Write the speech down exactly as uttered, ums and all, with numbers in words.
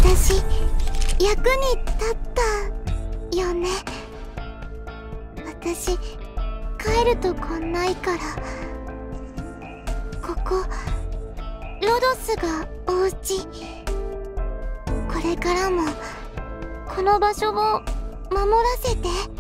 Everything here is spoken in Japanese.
私役に立ったよね。私帰るとこないから。ここロドスがお家。これからもこの場所を守らせて。